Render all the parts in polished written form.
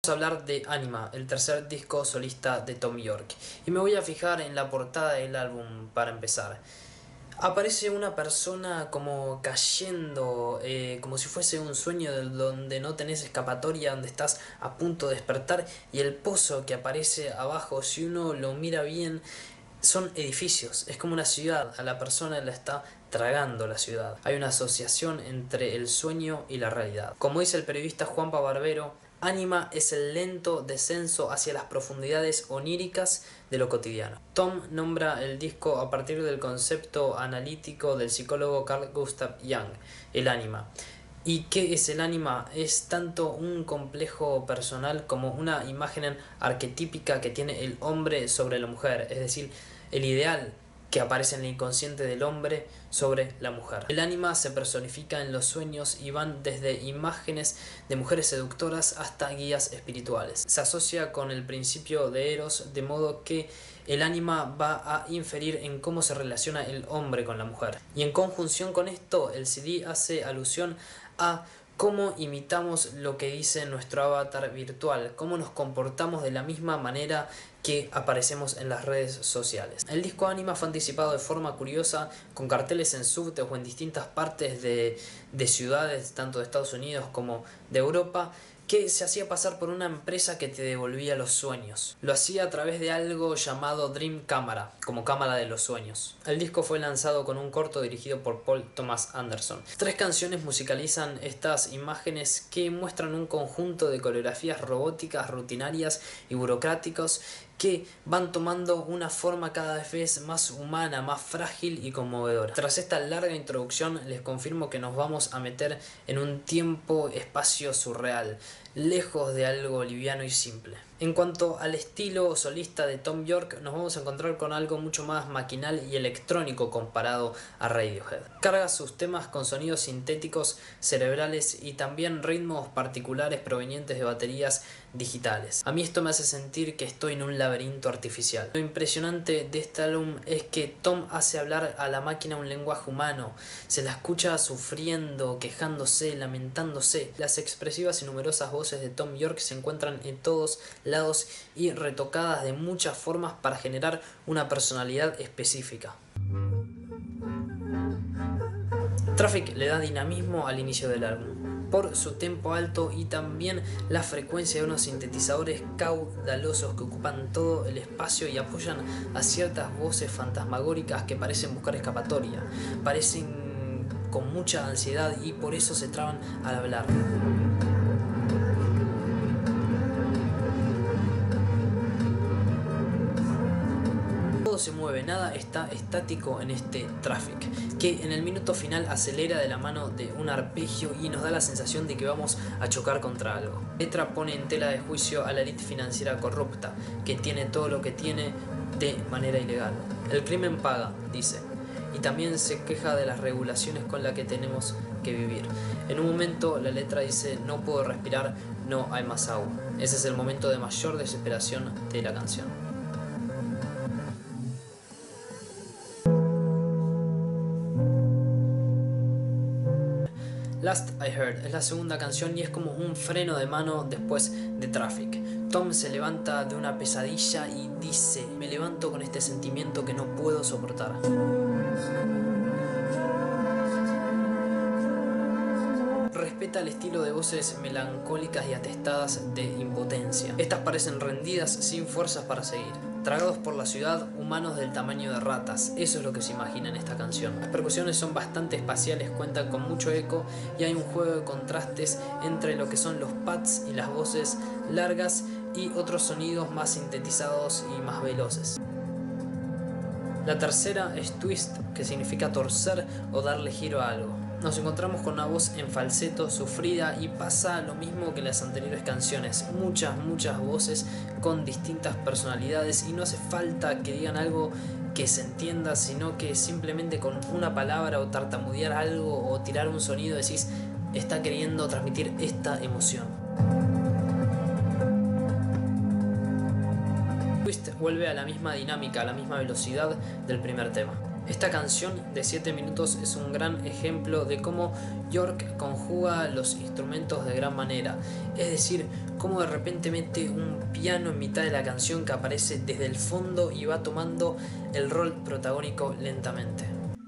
Vamos a hablar de Anima, el tercer disco solista de Thom Yorke, y me voy a fijar en la portada del álbum para empezar. Aparece una persona como cayendo, como si fuese un sueño donde no tenés escapatoria, donde estás a punto de despertar, y el pozo que aparece abajo, si uno lo mira bien, son edificios, es como una ciudad, a la persona la está tragando la ciudad. Hay una asociación entre el sueño y la realidad. Como dice el periodista Juanpa Barbero, Anima es el lento descenso hacia las profundidades oníricas de lo cotidiano. Thom nombra el disco a partir del concepto analítico del psicólogo Carl Gustav Jung, el ánima. ¿Y qué es el ánima? Es tanto un complejo personal como una imagen arquetípica que tiene el hombre sobre la mujer, es decir, el ideal que aparece en el inconsciente del hombre sobre la mujer. El ánima se personifica en los sueños y van desde imágenes de mujeres seductoras hasta guías espirituales. Se asocia con el principio de Eros, de modo que el ánima va a inferir en cómo se relaciona el hombre con la mujer. Y en conjunción con esto, el CD hace alusión a cómo imitamos lo que dice nuestro avatar virtual, cómo nos comportamos de la misma manera que aparecemos en las redes sociales. El disco Anima fue anticipado de forma curiosa, con carteles en subtes o en distintas partes de ciudades, tanto de Estados Unidos como de Europa, que se hacía pasar por una empresa que te devolvía los sueños. Lo hacía a través de algo llamado Dream Camera, como cámara de los sueños. El disco fue lanzado con un corto dirigido por Paul Thomas Anderson. 3 canciones musicalizan estas imágenes que muestran un conjunto de coreografías robóticas, rutinarias y burocráticos que van tomando una forma cada vez más humana, más frágil y conmovedora. Tras esta larga introducción les confirmo que nos vamos a meter en un tiempo-espacio surreal, lejos de algo liviano y simple. En cuanto al estilo solista de Thom Yorke, nos vamos a encontrar con algo mucho más maquinal y electrónico comparado a Radiohead. Carga sus temas con sonidos sintéticos, cerebrales y también ritmos particulares provenientes de baterías digitales. A mí esto me hace sentir que estoy en un laberinto artificial. Lo impresionante de este álbum es que Thom hace hablar a la máquina un lenguaje humano. Se la escucha sufriendo, quejándose, lamentándose. Las expresivas y numerosas voces de Thom Yorke se encuentran en todos lados y retocadas de muchas formas para generar una personalidad específica. Traffic le da dinamismo al inicio del álbum, por su tempo alto y también la frecuencia de unos sintetizadores caudalosos que ocupan todo el espacio y apoyan a ciertas voces fantasmagóricas que parecen buscar escapatoria, parecen con mucha ansiedad y por eso se traban al hablar. Todo se mueve, nada está estático en este Traffic, que en el minuto final acelera de la mano de un arpegio y nos da la sensación de que vamos a chocar contra algo. La letra pone en tela de juicio a la élite financiera corrupta, que tiene todo lo que tiene de manera ilegal. El crimen paga, dice, y también se queja de las regulaciones con las que tenemos que vivir. En un momento la letra dice: no puedo respirar, no hay más agua. Ese es el momento de mayor desesperación de la canción. Last I Heard es la segunda canción y es como un freno de mano después de Traffic. Thom se levanta de una pesadilla y dice: me levanto con este sentimiento que no puedo soportar. Respeta el estilo de voces melancólicas y atestadas de impotencia. Estas parecen rendidas, sin fuerzas para seguir. Tragados por la ciudad, humanos del tamaño de ratas. Eso es lo que se imagina en esta canción. Las percusiones son bastante espaciales, cuentan con mucho eco y hay un juego de contrastes entre lo que son los pads y las voces largas y otros sonidos más sintetizados y más veloces. La tercera es twist, que significa torcer o darle giro a algo. Nos encontramos con una voz en falseto, sufrida, y pasa lo mismo que en las anteriores canciones. Muchas voces con distintas personalidades y no hace falta que digan algo que se entienda, sino que simplemente con una palabra o tartamudear algo o tirar un sonido decís: está queriendo transmitir esta emoción. Twist vuelve a la misma dinámica, a la misma velocidad del primer tema. Esta canción de 7 minutos es un gran ejemplo de cómo York conjuga los instrumentos de gran manera, es decir, cómo de repente mete un piano en mitad de la canción que aparece desde el fondo y va tomando el rol protagónico lentamente.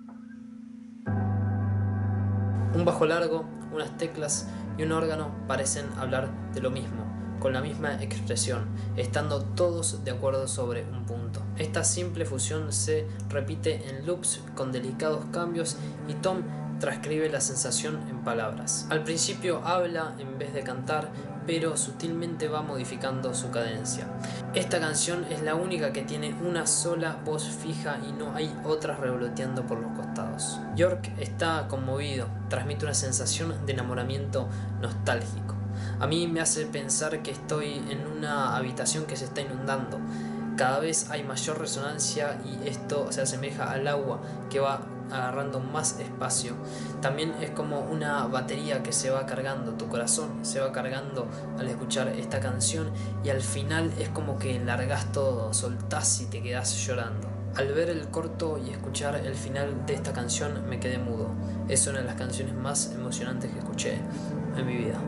Un bajo largo, unas teclas y un órgano parecen hablar de lo mismo, con la misma expresión, estando todos de acuerdo sobre un punto. Esta simple fusión se repite en loops con delicados cambios y Tom transcribe la sensación en palabras. Al principio habla en vez de cantar, pero sutilmente va modificando su cadencia. Esta canción es la única que tiene una sola voz fija y no hay otras revoloteando por los costados. York está conmovido, transmite una sensación de enamoramiento nostálgico. A mí me hace pensar que estoy en una habitación que se está inundando. Cada vez hay mayor resonancia y esto se asemeja al agua que va agarrando más espacio. También es como una batería que se va cargando, tu corazón se va cargando al escuchar esta canción y al final es como que largas todo, soltás y te quedás llorando. Al ver el corto y escuchar el final de esta canción me quedé mudo. Es una de las canciones más emocionantes que escuché en mi vida.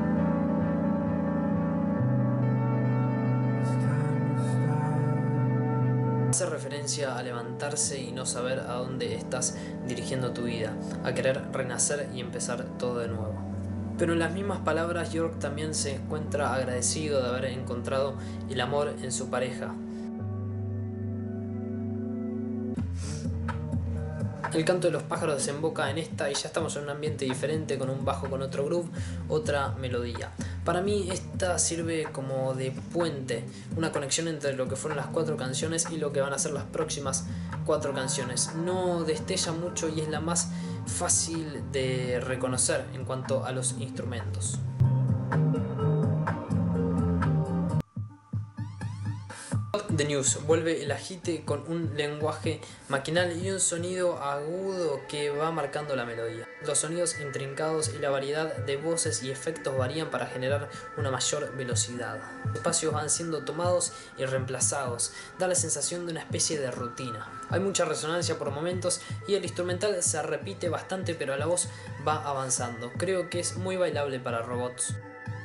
Hace referencia a levantarse y no saber a dónde estás dirigiendo tu vida, a querer renacer y empezar todo de nuevo. Pero en las mismas palabras, York también se encuentra agradecido de haber encontrado el amor en su pareja. El canto de los pájaros desemboca en esta y ya estamos en un ambiente diferente, con un bajo con otro groove, otra melodía. Para mí esta sirve como de puente, una conexión entre lo que fueron las 4 canciones y lo que van a ser las próximas 4 canciones. No destella mucho y es la más fácil de reconocer en cuanto a los instrumentos. The News vuelve el agite con un lenguaje maquinal y un sonido agudo que va marcando la melodía. Los sonidos intrincados y la variedad de voces y efectos varían para generar una mayor velocidad. Los espacios van siendo tomados y reemplazados, da la sensación de una especie de rutina. Hay mucha resonancia por momentos y el instrumental se repite bastante, pero la voz va avanzando. Creo que es muy bailable para robots.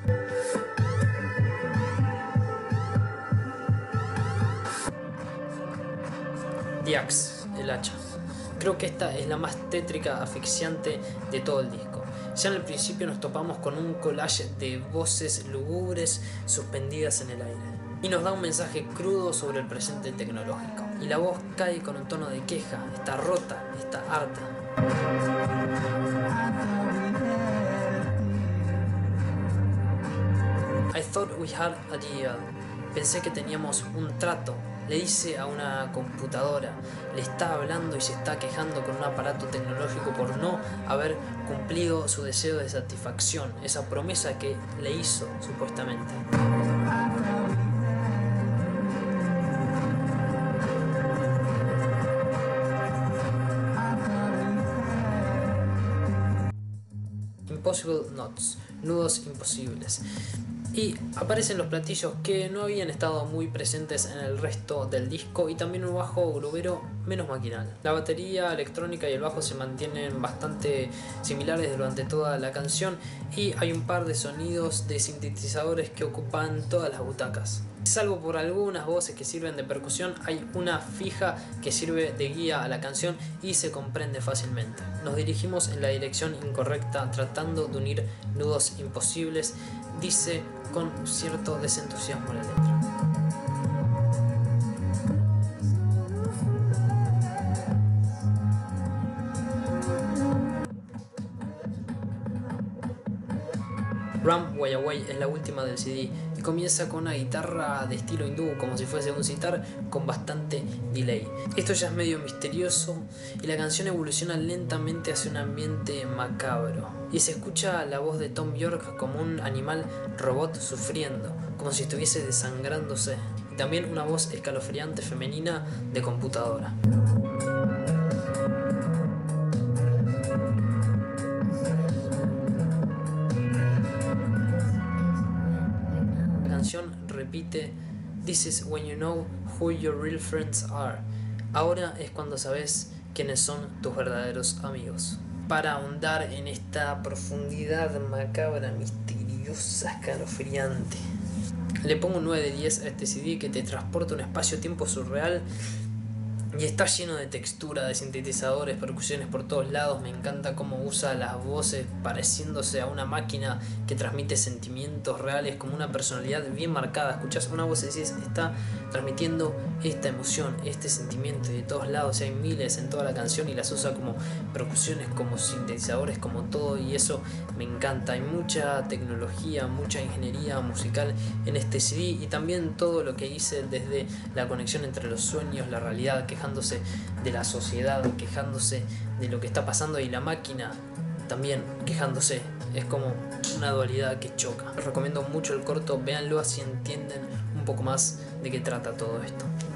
The Axe, el hacha. Creo que esta es la más tétrica, asfixiante de todo el disco. Ya en el principio nos topamos con un collage de voces lúgubres suspendidas en el aire. Y nos da un mensaje crudo sobre el presente tecnológico. Y la voz cae con un tono de queja, está rota, está harta. I thought we had a deal. Pensé que teníamos un trato. Le dice a una computadora, le está hablando y se está quejando con un aparato tecnológico por no haber cumplido su deseo de satisfacción, esa promesa que le hizo supuestamente. Impossible Knots, nudos imposibles. Y aparecen los platillos que no habían estado muy presentes en el resto del disco y también un bajo grubero menos maquinal. La batería electrónica y el bajo se mantienen bastante similares durante toda la canción y hay un par de sonidos de sintetizadores que ocupan todas las butacas. Salvo por algunas voces que sirven de percusión, hay una fija que sirve de guía a la canción y se comprende fácilmente. Nos dirigimos en la dirección incorrecta tratando de unir nudos imposibles, dice con cierto desentusiasmo la letra. Run Way Away es la última del CD y comienza con una guitarra de estilo hindú, como si fuese un sitar con bastante delay. Esto ya es medio misterioso y la canción evoluciona lentamente hacia un ambiente macabro. Y se escucha la voz de Thom Yorke como un animal robot sufriendo, como si estuviese desangrándose. Y también una voz escalofriante femenina de computadora. Repite "This is when you know who your real friends are". Ahora es cuando sabes quiénes son tus verdaderos amigos. Para ahondar en esta profundidad macabra, misteriosa, escalofriante, le pongo un 9 de 10 a este CD que te transporta a un espacio-tiempo surreal y está lleno de textura, de sintetizadores, percusiones por todos lados. Me encanta cómo usa las voces pareciéndose a una máquina que transmite sentimientos reales, como una personalidad bien marcada. Escuchás una voz y decís, está transmitiendo esta emoción, este sentimiento, y de todos lados hay miles en toda la canción y las usa como percusiones, como sintetizadores, como todo, y eso me encanta. Hay mucha tecnología, mucha ingeniería musical en este CD, y también todo lo que hice desde la conexión entre los sueños, la realidad, quejándose de la sociedad, quejándose de lo que está pasando, y la máquina también quejándose. Es como una dualidad que choca. Les recomiendo mucho el corto, véanlo así entienden un poco más de qué trata todo esto.